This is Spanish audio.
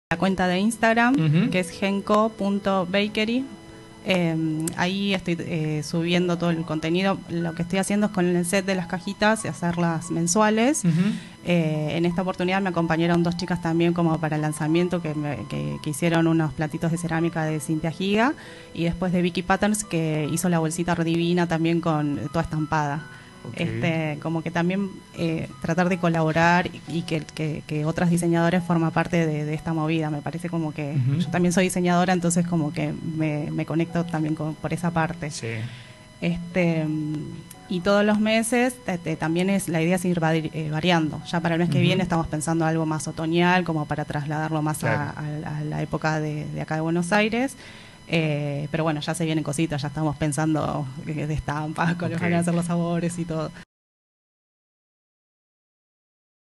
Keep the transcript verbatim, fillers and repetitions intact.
la cuenta de Instagram, Uh-huh. que es genco punto bakery. Eh, ahí estoy eh, subiendo todo el contenido. Lo que estoy haciendo es con el set de las cajitas y hacerlas mensuales. Uh-huh. Eh, en esta oportunidad me acompañaron dos chicas también como para el lanzamiento que, me, que, que hicieron unos platitos de cerámica de Cintia Giga, y después de Vicky Patterns, que hizo la bolsita redivina también con toda estampada. Okay. Este, como que también eh, tratar de colaborar y que, que, que otras diseñadoras forman parte de, de esta movida. Me parece como que Uh-huh. yo también soy diseñadora, entonces como que me, me conecto también con, por esa parte. Sí. Este, y todos los meses te, te, también es la idea es ir vari, eh, variando. Ya para el mes que Uh-huh. viene estamos pensando algo más otoñal, como para trasladarlo más Claro. a, a, a la época de, de acá de Buenos Aires. Eh, pero bueno, ya se vienen cositas, ya estamos pensando de estampas, cuáles Okay. van a ser los sabores y todo.